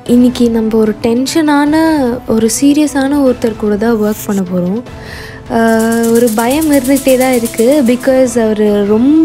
இன்றைக்கி நம்ம ஒரு டென்ஷனான ஒரு சீரியஸான ஒருத்தர் கூட தான் ஒர்க் பண்ண போகிறோம். ஒரு பயம் இருந்துகிட்டே தான் இருக்குது. பிகாஸ் அவர் ரொம்ப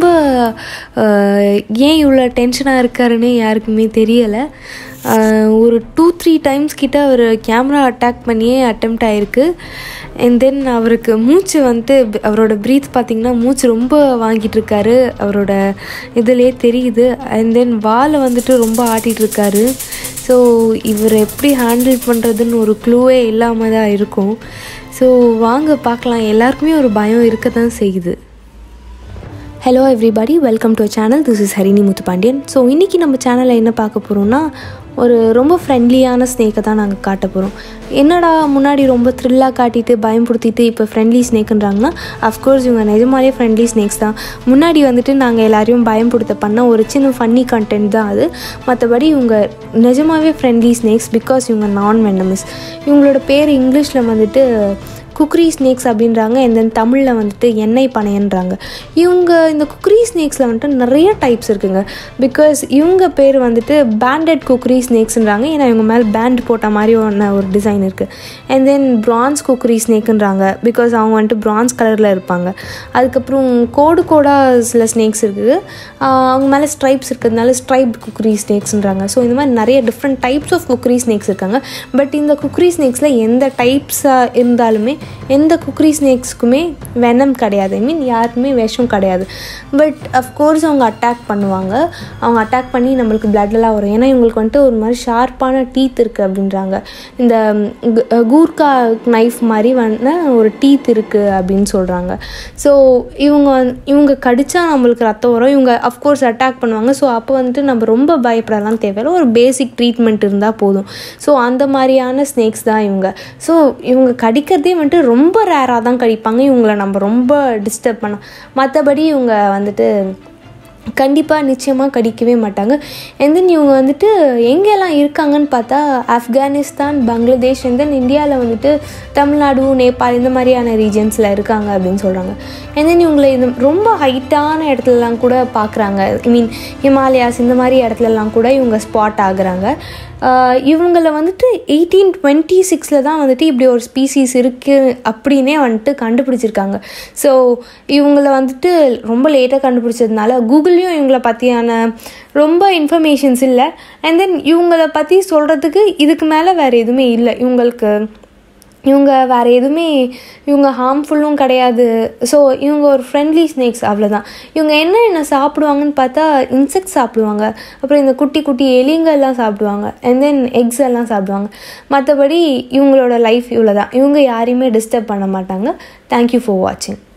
ஏன் இவ்வளோ டென்ஷனாக இருக்காருன்னு யாருக்குமே தெரியலை. ஒரு 2-3 டைம்ஸ் கிட்ட அவர் கேமரா அட்டாக் பண்ணியே அட்டெம்ப்ட் ஆகிருக்கு. அண்ட் தென் அவருக்கு மூச்சு அவரோட ப்ரீத் பார்த்திங்கன்னா மூச்சு ரொம்ப வாங்கிட்டுருக்காரு. அவரோட இதிலே தெரியுது. அண்ட் தென் வாலை ரொம்ப ஆட்டிகிட்ருக்காரு. ஸோ இவர் எப்படி ஹேண்டில் பண்ணுறதுன்னு ஒரு க்ளூவே இல்லாமல் தான் இருக்கும். ஸோ வாங்க பார்க்கலாம். எல்லாருக்குமே ஒரு பயம் இருக்க தான் செய்யுது. Hello everybody, welcome to channel. This is Harini Muthupandian. So இன்றைக்கி நம்ம சேனலில் என்ன பார்க்க போகிறோம்னா, ஒரு ரொம்ப ஃப்ரெண்ட்லியான ஸ்னேக்கை தான் நாங்கள் காட்ட போகிறோம். என்னடா முன்னாடி ரொம்ப த்ரில்லாக காட்டிட்டு பயன்படுத்திட்டு இப்போ ஃப்ரெண்ட்லி ஸ்னேக்குன்றாங்கன்னா, அஃப்கோர்ஸ் இவங்க நிஜமாலே ஃப்ரெண்ட்லி ஸ்னேக்ஸ் தான். முன்னாடி நாங்கள் எல்லாரையும் பயன்படுத்த பண்ண ஒரு சின்ன ஃபன்னி கண்டென்ட் தான் அது. மற்றபடி இவங்க நிஜமாகவே ஃப்ரெண்ட்லி ஸ்னேக்ஸ். பிகாஸ் இவங்க நான் வெனமஸ். இவங்களோட பேர் இங்கிலீஷில் குக்ரி ஸ்னேக்ஸ் அப்படின்றாங்க. அண்ட் தென் தமிழில் எண்ணெய் பனையன்றாங்க. இவங்க இந்த குக்ரி ஸ்னேக்ஸில் நிறைய டைப்ஸ் இருக்குங்க. பிகாஸ் இவங்க பேர் பேண்டட் குக்ரி ஸ்னேக்ஸ்ன்றாங்க. ஏன்னா இவங்க மேலே பேண்ட் போட்ட மாதிரி ஒரு டிசைன் இருக்குது. அண்ட் தென் பிரான்ஸ் குக்ரி ஸ்னேக்குன்றாங்க. பிகாஸ் அவங்க பிரான்ஸ் கலரில் இருப்பாங்க. அதுக்கப்புறம் கோடாக சில ஸ்னேக்ஸ் இருக்குது. அவங்க மேலே ஸ்ட்ரைப்ஸ் இருக்கிறதுனால ஸ்ட்ரைப்ட் குக்ரி ஸ்னேக்ஸ்ன்றாங்க. ஸோ இந்த மாதிரி நிறைய different types of kukri snakes இருக்காங்க. பட் இந்த குக்ரி ஸ்னேக்ஸில் எந்த டைப்ஸாக இருந்தாலுமே எந்த குக்ரி ஸ்னேக்ஸுக்குமே வெனம் கிடையாது. ஐ மீன் யாருக்குமே விஷம் கிடையாது. பட் அஃப்கோர்ஸ் அவங்க அட்டாக் பண்ணுவாங்க. அவங்க அட்டாக் பண்ணி நம்மளுக்கு பிளட்டெல்லாம் வரும். ஏன்னா இவங்களுக்கு ஒரு மாதிரி ஷார்ப்பான டீத் இருக்குது அப்படின்றாங்க. இந்த கூர்க்கா நைஃப் மாதிரி ஒரு டீத் இருக்குது அப்படின்னு சொல்கிறாங்க. ஸோ இவங்க கடித்தா நம்மளுக்கு ரத்தம் வரும். இவங்க அஃப்கோர்ஸ் அட்டாக் பண்ணுவாங்க. ஸோ அப்போ நம்ம ரொம்ப பயப்படலாம் தேவையில்லை. ஒரு பேசிக் ட்ரீட்மெண்ட் இருந்தால் போதும். ஸோ அந்த மாதிரியான ஸ்னேக்ஸ் தான் இவங்க. ஸோ இவங்க கடிக்கிறதே ரொம்ப ரேராக தான் கடிப்பாங்க. இவங்களை நம்ம ரொம்ப டிஸ்டர்ப் பண்ண, மற்றபடி இவங்க கண்டிப்பாக நிச்சயமாக கடிக்கவே மாட்டாங்க. அண்ட் தென் இவங்க எங்கெல்லாம் இருக்காங்கன்னு பார்த்தா ஆப்கானிஸ்தான், பங்களாதேஷ், அண்ட் தென் இந்தியாவில் தமிழ்நாடு, நேபாள் இந்த மாதிரியான ரீஜன்ஸில் இருக்காங்க அப்படின்னு சொல்கிறாங்க. அண்ட் தென் இவங்களை ரொம்ப ஹைட்டான இடத்துலலாம் கூட பார்க்குறாங்க. ஐ மீன் ஹிமாலயாஸ் இந்த மாதிரி இடத்துலலாம் கூட இவங்க ஸ்பாட் ஆகுறாங்க. இவங்களை 1826 தான் இப்படி ஒரு ஸ்பீசிஸ் இருக்குது அப்படின்னே கண்டுபிடிச்சிருக்காங்க. ஸோ இவங்களை ரொம்ப லேட்டாக கண்டுபிடிச்சதுனால கூகுள்லேயும் இவங்களை பற்றியான ரொம்ப இன்ஃபர்மேஷன்ஸ் இல்லை. அண்ட் தென் இவங்களை பற்றி சொல்கிறதுக்கு இதுக்கு மேலே வேறு எதுவுமே இல்லை. இவங்க வேறு எதுவுமே இவங்க ஹார்ம்ஃபுல்லும் கிடையாது. ஸோ இவங்க ஒரு ஃப்ரெண்ட்லி ஸ்னேக்ஸ், அவ்வளோதான். இவங்க என்ன சாப்பிடுவாங்கன்னு பார்த்தா இன்செக்ட்ஸ் சாப்பிடுவாங்க. அப்புறம் இந்த குட்டி குட்டி எலிங்கெல்லாம் சாப்பிடுவாங்க. அண்ட் தென் எக்ஸ் எல்லாம் சாப்பிடுவாங்க. மற்றபடி இவங்களோட லைஃப் இவ்வளோ தான். இவங்க யாரையுமே டிஸ்டர்ப் பண்ண மாட்டாங்க. தேங்க்யூ ஃபார் வாட்சிங்.